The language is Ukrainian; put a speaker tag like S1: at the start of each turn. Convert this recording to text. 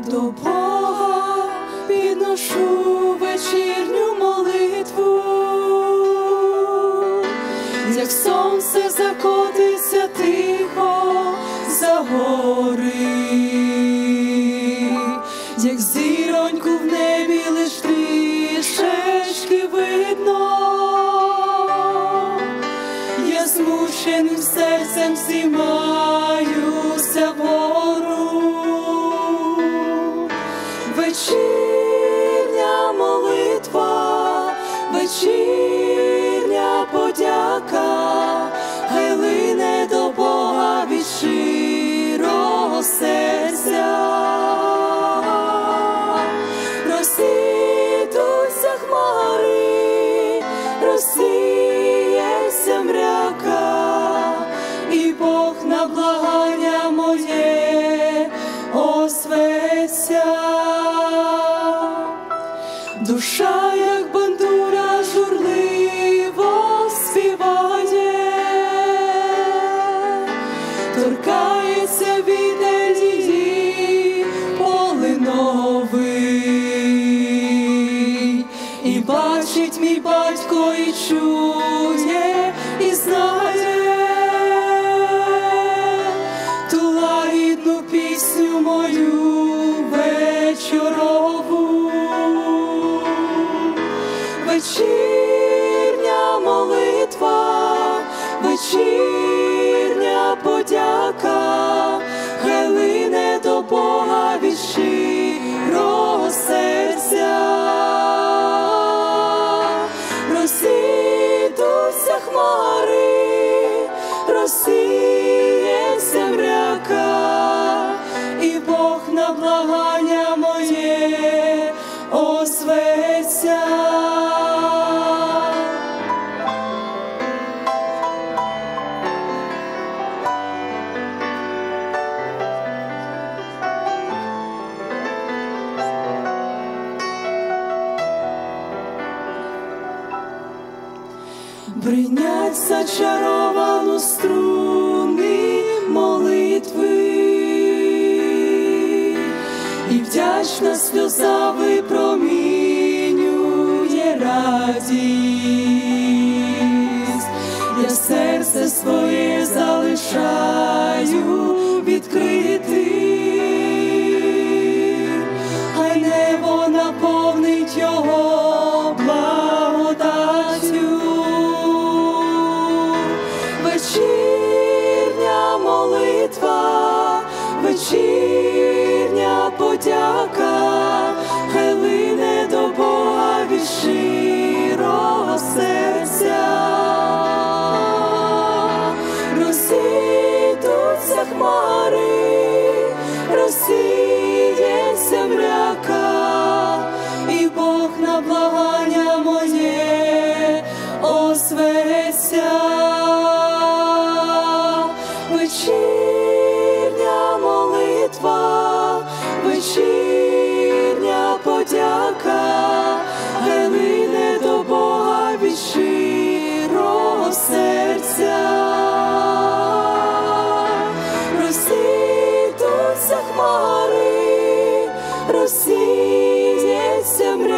S1: До Бога підношу вечірню молитву, як сонце закотиться тихо за гори, як зіроньку в небі лиш трішечки видно, я змученим серцем здіймаюся вгору. Вечірня молитва, вечірня подяка, хай лине до Бога від щирого серця. Розійдуться хмари, розсіється мряка, і Бог на благання моє озветься. Душа, як бандура, журливо співає, торкається вітер її полиновий, і бачить мій батько, і чує, і знає ту лагідну пісню мою вечорову. Вечірня молитва, вечірня подяка, хай лине до Бога від щирого серця. Розійдуться хмари, розсіється мряка, і Бог на благання моє озветься. Бринять зачаровану струни молитви, і вдячна сльоза випромінює радість. Я серце своє залишаю відкритим, хай небо наповнить його благодаттю. Вечірня молитва, вечірня подяка, хай лине до Бога від щирого серця. Розійдуться хмари, розсіється мряка, і Бог на благання моє озветься. Вечірня молитва, вечірня подяка, хай лине до Бога від щирого серця. Розійдуться хмари, розсіється мряка,